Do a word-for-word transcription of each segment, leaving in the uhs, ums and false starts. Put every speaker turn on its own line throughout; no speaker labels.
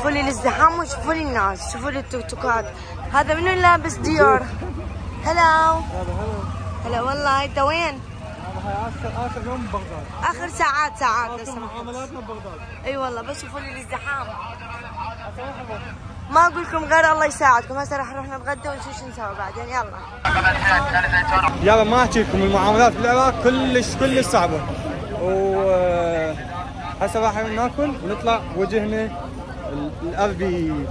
شوفوا لي الازدحام وشوفوا لي الناس، شوفوا لي التوك توكات. هذا منو لابس ديور؟ هلا هلا والله. انت وين؟
هاي اخر اخر يوم ببغداد.
اخر ساعات ساعات
اخر معاملاتنا ببغداد.
اي والله. بس شوفوا لي الازدحام. ما اقول لكم غير الله يساعدكم. هسه راح نروح نتغدى ونشوف شو نسوي بعدين. يلا
يلا ما احكي لكم المعاملات بالعراق كلش كلش صعبه. و هسه راح ناكل ونطلع وجهنا الاربي.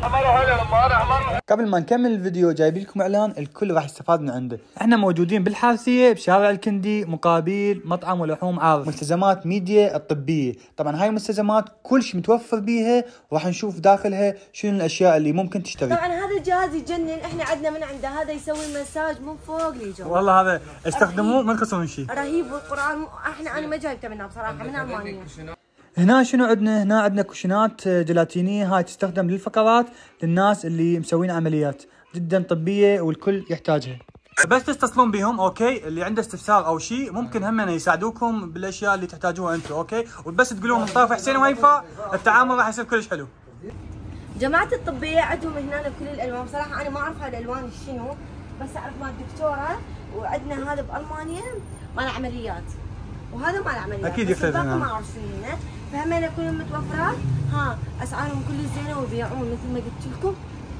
قبل ما نكمل الفيديو جايبين لكم اعلان الكل راح يستفاد من عنده. احنا موجودين بالحارثيه بشارع الكندي مقابل مطعم ولحوم عارف. ملتزمات ميديا الطبيه، طبعا هاي الملتزمات كل شيء متوفر بيها وراح نشوف داخلها شنو الاشياء اللي ممكن تشتري.
طبعا هذا الجهاز يجنن. احنا عندنا من عنده هذا يسوي مساج من فوق لجوا.
والله هذا استخدموه ما ينقصون شيء.
رهيب. والقران احنا انا ما جايبته منها بصراحه، من المانيا.
هنا شنو عندنا؟ هنا عندنا كوشنات جيلاتينيه، هاي تستخدم للفقرات للناس اللي مسوين عمليات جدا طبيه والكل يحتاجها. بس تتصلون بهم اوكي، اللي عنده استفسار او شيء ممكن هم يساعدوكم بالاشياء اللي تحتاجوها انتم اوكي، وبس تقولون من طرف حسين وهيفاء التعامل راح يصير كلش حلو.
جماعه الطبيه عندهم هنا كل الالوان، بصراحه انا ما اعرف هاي الالوان شنو، بس اعرف مال الدكتوره. وعندنا هذا بالمانيا مال عمليات، وهذا مال عمليات
اكيد يفرق.
ما اعرف شنو هنا، فهمنا كلهم متوفرات. ها اسعارهم كلها زينه ويبيعون مثل ما قلت لكم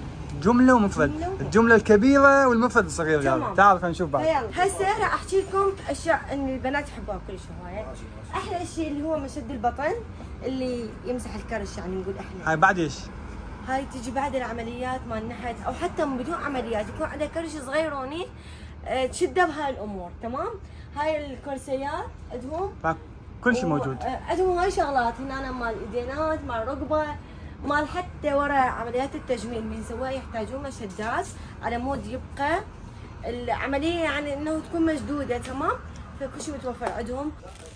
جمله ومفرد، الجمله الكبيره والمفرد الصغير. يلا تعال خلينا نشوف بعد.
هسه راح احكي لكم اشياء ان البنات يحبوها كلش هوايه. احلى شيء اللي هو مشد البطن اللي يمسح الكرش، يعني نقول احنا.
هاي بعد ايش؟
هاي تجي بعد العمليات مال نحت او حتى بدون عمليات، يكون عندها كرش صغيروني تشده بهاي الامور. تمام. هاي الكرسيات عندهم
كل شيء موجود.
عندهم هاي شغلات هنا مال ايدينات مال رقبه مال حتى ورا عمليات التجميل من سواها يحتاجون مشدات على مود يبقى العمليه يعني انه تكون مشدوده. تمام. فكل شيء متوفر عندهم.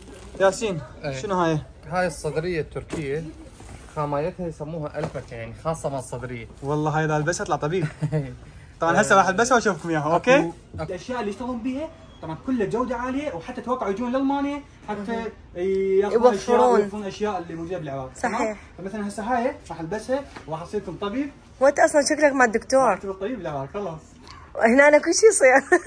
ياسين شنو هاي؟
هاي الصدريه التركيه، خامايتها يسموها الفك، يعني خاصه مال الصدريه.
والله هاي اذا البسها اطلع طبيب. طبعا هسه راح البسها واشوفكم اياها اوكي؟ الاشياء اللي يشتغلون بيها طبعا كلها جوده عاليه، وحتى توقعوا يجون لالمانيا حتى ياخذون اشياء ويوفرون اشياء اللي موجوده بالعراق. صحيح. فمثلا هسه هاي راح البسها وراح اصير لكم طبيب.
وانت اصلا شكلك مع الدكتور.
راح طبيب بالعراق خلاص.
هنا انا كل شيء يصير.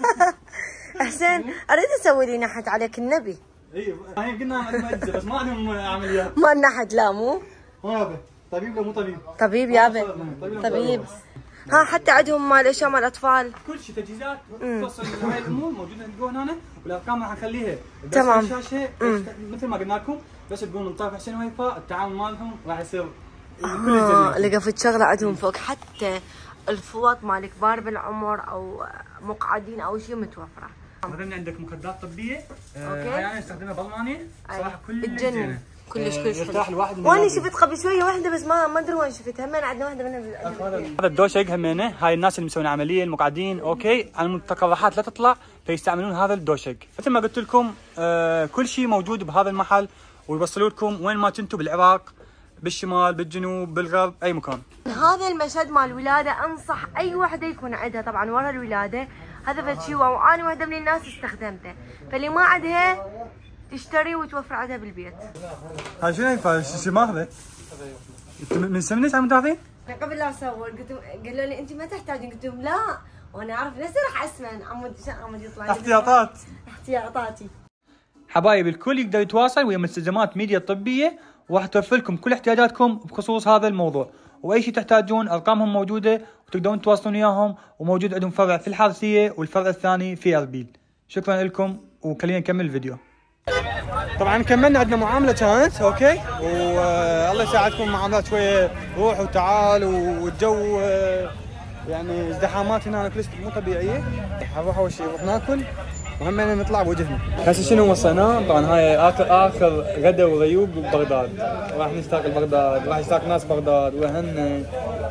حسين اريد اسوي لي نحت عليك النبي.
اي هاي قلنا عندهم اجهزه بس ما عندهم عمليات.
ما النحت لا مو؟
مو يابا طبيب لا مو طبيب.
طبيب يابا. طبيب. ها حتى عندهم مال اشياء مال اطفال.
كل شيء تجهيزات توصل هاي الامور موجوده تلقوها هنا، والارقام راح نخليها
تمام.
الشاشه مثل ما قلنا لكم. بس تقولون من طرف حسين وهيفاء التعامل مالهم راح يصير
كل آه لقفت شغله عندهم فوق، حتى الفوط مال كبار بالعمر او مقعدين او شيء متوفره.
مثلا عندك مخدات طبيه اوكي، هاي انا استخدمها بالمانيا صراحه كل
الجنة كلش كلش
يرتاح الواحد.
وانا شفت قبل شويه واحده بس ما ما ادري وين شفتها. همين عندنا واحده منها.
هذا الدوشق همينه، هاي الناس اللي مسوين عمليه المقعدين اوكي، على المتقرحات لا تطلع فيستعملون هذا الدوشق. مثل ما قلت لكم آه كل شيء موجود بهذا المحل، ويوصلوا لكم وين ما كنتوا بالعراق، بالشمال بالجنوب بالغرب اي مكان.
هذا المشهد مال الولاده انصح اي وحده يكون عندها طبعا ورا الولاده. هذا فشي وانا وحده من الناس استخدمته، فاللي ما عندها تشتري وتوفر عندها بالبيت.
هاي شنو هي؟ شو ماخذه؟ من سنه عم تاخذين؟
قبل لا اصور قلت قالوا لي انت ما تحتاجين، قلت لهم لا وانا اعرف نفسي راح اسمن. عمود عمود يطلع
احتياطات
احتياطاتي.
حبايب الكل يقدر يتواصل ويا مستلزمات ميديا الطبيه، وراح توفر لكم كل احتياجاتكم بخصوص هذا الموضوع، واي شيء تحتاجون ارقامهم موجوده وتقدرون تواصلون وياهم، وموجود عندهم فرع في الحارثيه والفرع الثاني في اربيل. شكرا لكم وخلينا نكمل الفيديو. طبعا كملنا عندنا معامله كانت اوكي، والله يساعدكم معاملات شويه روح وتعال، والجو يعني ازدحامات هنا كلش مو طبيعيه. نروح اول شيء نروح ناكل وهم نطلع بوجهنا. هسه شنو وصلنا؟ طبعا هاي اخر اخر غدا وغيوب ببغداد، راح نشتاق لبغداد، راح يشتاق ناس بغداد وهن،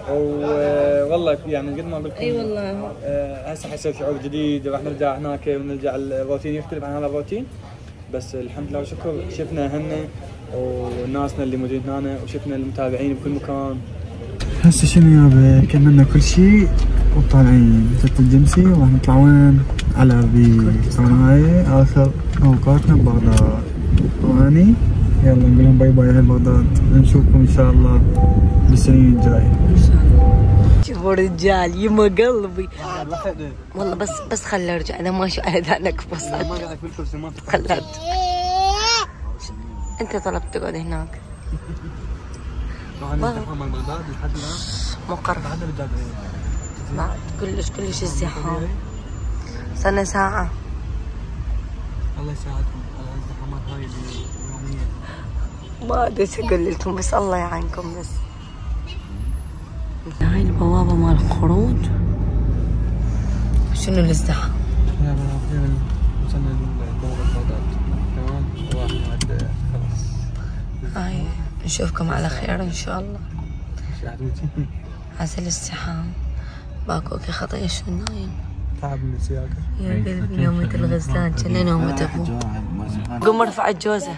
والله يعني قد ما قلت لكم
اي والله
هسه حيصير شعور جديد، راح نرجع هناك ونرجع الروتين يختلف عن هذا الروتين. بس الحمد لله والشكر شفنا هن وناسنا اللي موجودين هنا، وشفنا المتابعين بكل مكان. هسه شنو يابا كملنا كل شيء وطالعين ست الجمسي، وراح نطلع وين؟ على اربيل. طبعا هاي اخر اوقاتنا ببغداد، واني يلا نقول لهم باي باي اهل بغداد، نشوفكم ان شاء الله السنين الجايه.
شوفوا رجال يما قلبي والله. بس بس خلي ارجع انا ماشي على ذانك بس
ما قاعد بالكرسي ما
خلي ارجع. انت طلبت تقعد هناك
طبعا الزحام البغداد لحد الان
مقر
بعد البغداد
بعد كلش كلش الزحام. صرنا ساعة.
الله يساعدكم على الزحامات هاي اليومية.
ما ادري ايش اقول لكم بس الله يعينكم. بس هاي البوابة مال الخروج. شنو الازدحام؟
يا بابا وصلنا لبوابة بغداد تمام. واحد خلاص.
هاي نشوفكم على خير ان شاء الله. عسى الازدحام باكو كي خطيه شو نايم.
تعب من السياقة
يا قلبي نومة الغزلان كنا نومة ابوه. قوم ارفع الجوزة.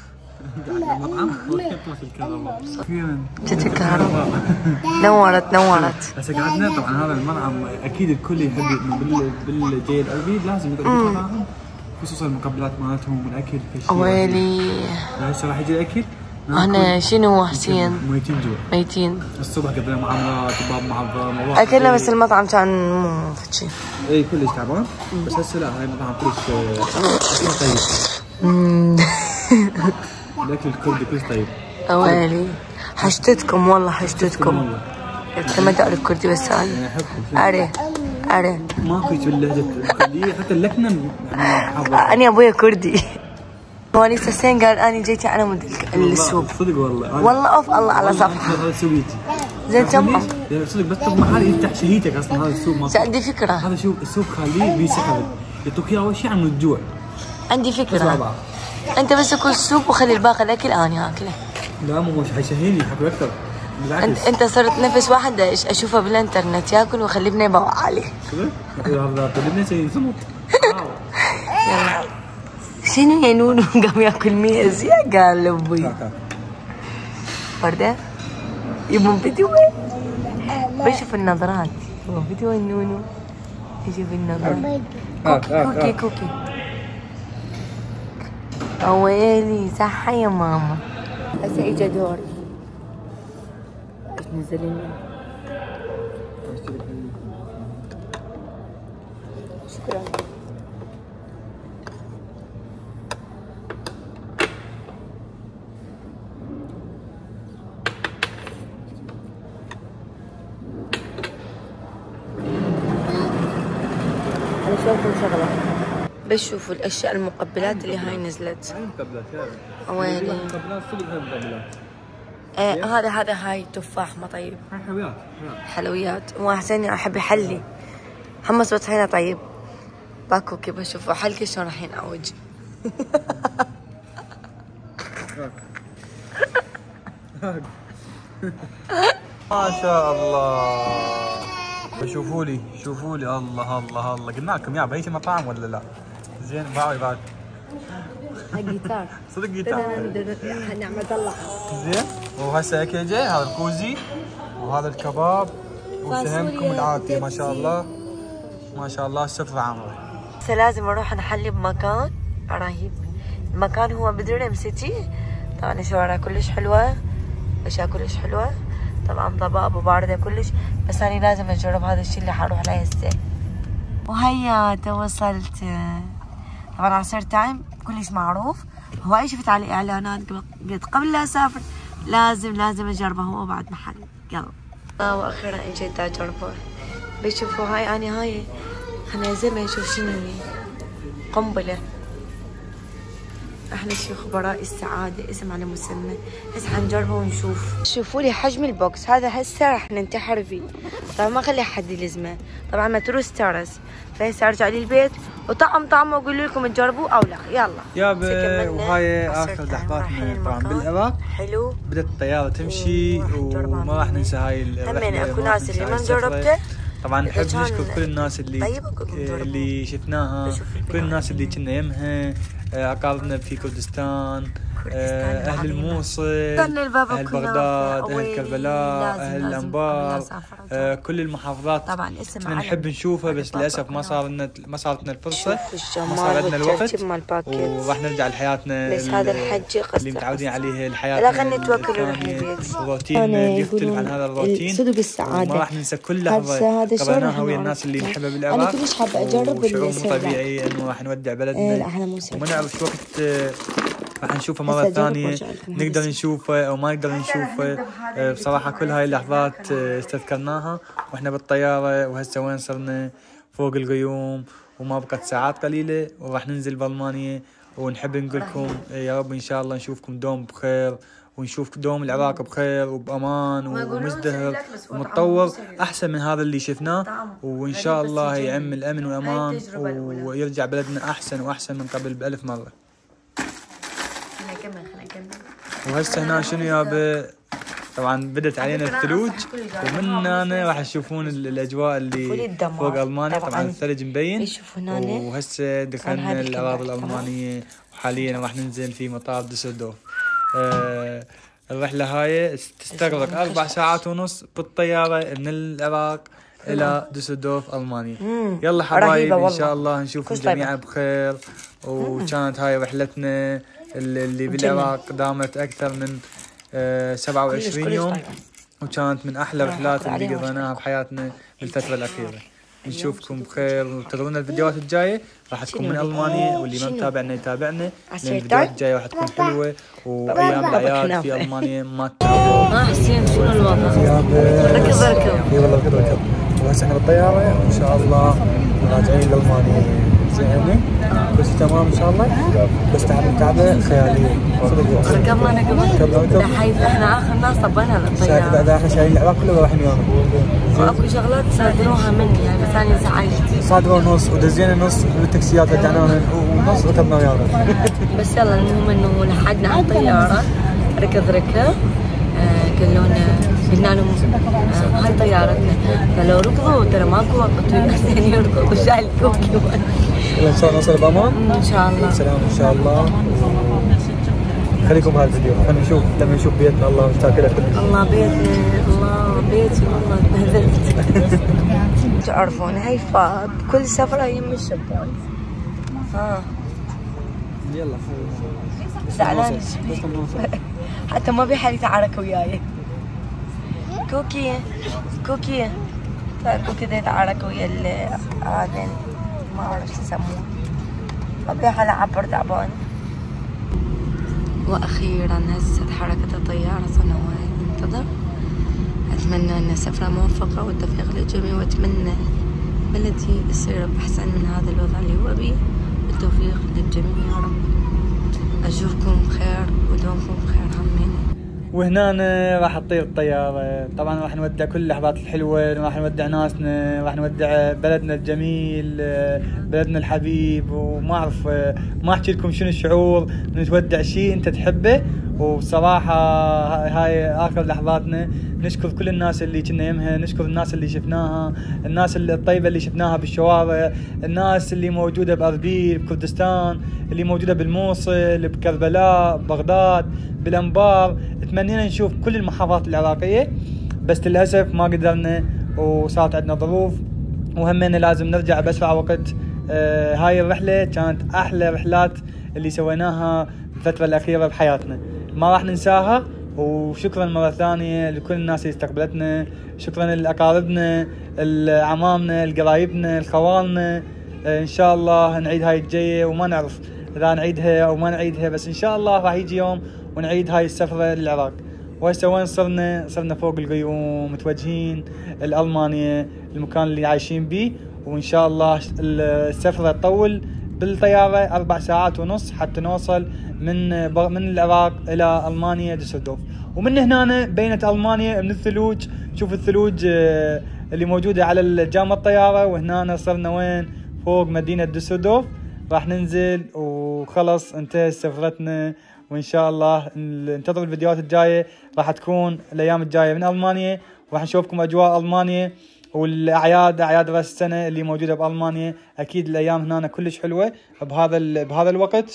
جت الكهرباء نورت نورت.
هسه قعدنا طبعا هذا المطعم اكيد الكل يحب انه بالجي العربي لازم يقعد بالمطاعم خصوصا المقبلات مالتهم والاكل في
ويلي.
هسه راح يجي الاكل.
احنا شنو حسين؟
ميتين جوع.
ميتين.
الصبح قضينا معاملات وباب معظم.
اكلنا بس المطعم كان مو شيء.
اي كلش تعبان بس هسه لا هاي المطعم كلش طيب. الاكل الكردي كلش طيب.
ويلي حشتتكم والله حشتتكم. انت ما تعرف كردي بس انا
احبكم.
اري اري
ماكو شيء باللهجه الكرديه حتى اللكنه يعني حافظه.
انا ابويا كردي. وليس حسين قال انا جيتي على مود السوق.
صدق والله.
والله اوف الله على صفحه.
هذا سويتي.
زين تمام.
صدق بس طب محل يفتح شهيتك اصلا هذا السوق ما.
عندي فكره.
هذا شو السوق خليه بيسحب يعطوك اياه اول شيء عن الجوع.
عندي فكره. انت بس كل السوق وخلي الباقي الاكل اني اكله.
لا مو مش حيسهلني حاكل اكثر.
انت انت صرت نفس واحد اشوفه بالانترنت ياكل ويخليبنا يبوع عليه.
كذا؟ هذا طلبنا شيء سمط.
يلا شنو يا نونو قام ياكل ميز يا قلبي. وردة يبون فيديو. بشوف النظرات. يبون فيديو النونو. يشوف النظرات. كوكي كوكي. ويلي صح يا ماما. هسه اجى دوري. نزل لنا. شكرا. انا شوفكم شغله. بشوفوا الاشياء المقبلات اللي هاي نزلت.
هاي مقبلات يا
ويلي.
مقبلات صدق هاي مقبلات.
ايه هذا هذا هاي تفاح ما طيب.
هاي حلويات.
حلويات. وحسين احب يحلي. حمص بطحينه طيب. باكو كيف اشوفوا حلقه شلون راح ينعوج.
ما شاء الله. شوفوا لي شوفوا لي الله الله الله. قلنا لكم يا بهيش مطاعم ولا لا؟ زين باعوا بعد.
جيتار.
صدق جيتار.
نعمة الله.
زين وهسه اكل جاي هذا الكوزي وهذا الكباب وسهمكم العافيه ما شاء الله ما شاء الله السفرة عامرة.
هسه لازم اروح نحلي بمكان رهيب. المكان هو بدريم سيتي. طبعا الشوارع كلش حلوة. اشياء كلش حلوة. طبعا ضباب وباردة كلش. بس انا لازم اجرب هذا الشيء اللي حروح له هسه. وهيا وصلت. طبعا عصير تايم كلش معروف. هواي شفت عليه اعلانات قلت قبل لا اسافر لازم لازم اجربه. هو بعد محل يلا. واخيرا اجيت اجربه. بيشوفوا هاي اني هاي خليني زي اشوف شنو هي. قنبله. احنا شيخ خبراء السعاده اسم على مسمى. هسه حنجربه ونشوف. شوفوا لي حجم البوكس هذا هسه راح ننتحر فيه. طبعا ما خلي حد يلزمه. طبعا متروس ترس. فهسه ارجع للبيت وطعم طعمه واقول لكم تجربوا او لا. يلا
يابا وهاي اخر لحظات طبعا بالعراق.
حلو.
بدات الطياره تمشي وما راح ننسى هاي الرحله.
همين اكو ناس اللي ما جربته.
طبعا نحب نشكر كل الناس اللي
طيب
اللي شفناها. كل الناس اللي كنا يمها اقاربنا في كردستان اهل الموصل، اهل بغداد، اهل كربلاء، اهل الانبار، آه كل المحافظات طبعا اسم نحب نشوفها، بس للاسف ما صار لنا ما صارت لنا الفرصه، ما صار عندنا الوقت، وراح نرجع لحياتنا
بس هذا الحج
اللي متعودين عليه، الحياه الثانيه، الروتين اللي يختلف عن هذا الروتين.
صدق السعاده،
ما راح ننسى كل لحظه قضيناها ويا الناس اللي نحبها بالعراق.
انا كلش حابه اجرب
شعور مو طبيعي انه راح نودع بلدنا وما نعرف شو وقت راح نشوفه مرة ثانية، نقدر نشوفه أو ما نقدر نشوفه. بصراحة كل هاي اللحظات استذكرناها وإحنا بالطيارة، وهسه وين صرنا فوق الغيوم وما بقت ساعات قليلة وراح ننزل بألمانيا. ونحب نقول لكم يا رب إن شاء الله نشوفكم دوم بخير، ونشوف دوم العراق بخير وبأمان ومزدهر ومتطور أحسن من هذا اللي شفناه، وإن شاء الله يعم الأمن والأمان ويرجع بلدنا أحسن وأحسن من قبل بألف مرة. وهسه هنا شنو يابا؟ طبعا بدت علينا الثلوج، ومن هنا راح تشوفون الاجواء اللي فوق المانيا. طبعا الثلج مبين، وهسه دخلنا الاراضي الالمانيه، وحاليا راح ننزل في مطار دوسلدورف. آه الرحله هاي تستغرق اربع ساعات ونص بالطياره من العراق الى دوسلدورف المانيا. يلا حبايب ان شاء الله نشوفكم جميعا بخير. وكانت هاي رحلتنا اللي بالعراق دامت اكثر من آه سبعة وعشرين يوم، وكانت من احلى رحلات اللي قضيناها بحياتنا بالفتره الاخيره. نشوفكم بخير وانتظرونا الفيديوهات الجايه راح تكون من المانيا، واللي ما متابعنا يتابعنا لان الفيديوهات الجايه راح تكون حلوه، وايام الاعياد في المانيا ما تتابعوا.
اه حسين شنو الوضع؟ ركض ركض.
اي والله ركض ركض. وهسه احنا بالطياره وان شاء الله راجعين لالمانيا. زين كل شيء تمام ان شاء الله، بس تعب الكعبه خياليه صدق.
ركبنا ركبنا لحيث احنا اخر ناس طبينا للطياره.
شايف احنا شايلين العراق كله رايحين ويانا.
واكو شغلات صادروها مني يعني، بس انا زعلت.
صادروا نص ودزينا نص بالتاكسيات رجعناها ونص ركبنا ويانا.
بس يلا المهم انه لحقنا على الطياره، ركض ركض. قالونا قلنا لهم آه هاي طيارتنا، قالوا ركضوا ترى ماكو وقت ويحسن يركض وشايل كوكي.
ان شاء الله نوصل بامان
ان شاء الله.
سلام ان شاء الله. خليكم بهذا الفيديو خلينا نشوف لما نشوف بيتنا. الله مشتاق له كلش.
الله بيتنا، الله بيتي والله تبهدلت. تعرفون هاي فاض كل سفره يم الشباك. ها
يلا
زعلان حتى ما بيحل يتعارك وياي. كوكي كوكي تعال كوكي دا يتعارك ويا هذين ما اعرف شو يسموه، ما بيحل عبر تعبان. واخيرا هزت حركة الطيارة، صرنا ننتظر. اتمنى ان السفرة موفقة والتوفيق للجميع، واتمنى بلدي يصير احسن من هذا الوضع اللي هو بيه. بالتوفيق للجميع يا رب. اشوفكم بخير ودومكم بخير همين.
وهنا راح تطير الطيارة. طبعا راح نودع كل اللحظات الحلوة، راح نودع ناسنا، راح نودع بلدنا الجميل، بلدنا الحبيب. وما اعرف ما احكي لكم شنو الشعور من تودع شيء انت تحبه. وبصراحة هاي اخر لحظاتنا. نشكر كل الناس اللي كنا يمها، نشكر الناس اللي شفناها، الناس الطيبة اللي شفناها بالشوارع، الناس اللي موجودة بأربيل بكردستان، اللي موجودة بالموصل بكربلاء ببغداد بالانبار. تمنينا نشوف كل المحافظات العراقية، بس للأسف ما قدرنا وصارت عندنا ظروف، وهمنا لازم نرجع بأسرع وقت. آه هاي الرحلة كانت أحلى رحلات اللي سويناها الفترة الأخيرة بحياتنا، ما راح ننساها. وشكرا مرة ثانية لكل الناس اللي استقبلتنا، شكرا لأقاربنا، العمامنا، القرايبنا، الخوالنا. آه إن شاء الله نعيد هاي الجاية، وما نعرف إذا نعيدها أو ما نعيدها، بس إن شاء الله راح يجي يوم ونعيد هاي السفرة للعراق. وهسه وين صرنا؟ صرنا فوق الغيوم متوجهين لألمانيا، المكان اللي عايشين بيه. وإن شاء الله السفرة تطول بالطيارة أربع ساعات ونص حتى نوصل من من العراق إلى ألمانيا دوسلدورف. ومن هنا بينت ألمانيا من الثلوج. شوف الثلوج اللي موجودة على جام الطيارة. وهنا صرنا وين؟ فوق مدينة دوسلدورف. راح ننزل وخلص انتهت سفرتنا. وإن شاء الله انتظروا الفيديوهات الجاية، راح تكون الأيام الجاية من ألمانيا، وراح نشوفكم أجواء ألمانيا والأعياد، أعياد رأس السنة اللي موجودة بألمانيا. أكيد الأيام هنا كلش حلوة بهذا بهذا الوقت.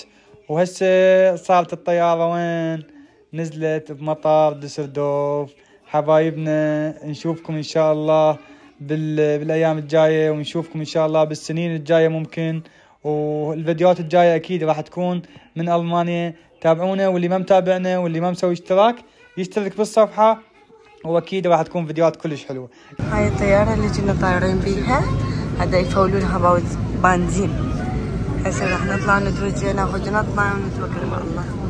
وهسه صارت الطيارة وين؟ نزلت بمطار ديسلدورف. حبايبنا نشوفكم ان شاء الله بال... بالايام الجاية، ونشوفكم ان شاء الله بالسنين الجاية ممكن، والفيديوهات الجاية اكيد راح تكون من المانيا. تابعونا، واللي ما متابعنا واللي ما مسوي اشتراك يشترك بالصفحة، واكيد راح تكون فيديوهات كلش حلوة.
هاي الطيارة اللي جينا طايرين بيها هدا يفولونها باوز بنزين. هسه راح نطلع نتوجه ناخذ نطلع ونتوكل مع الله.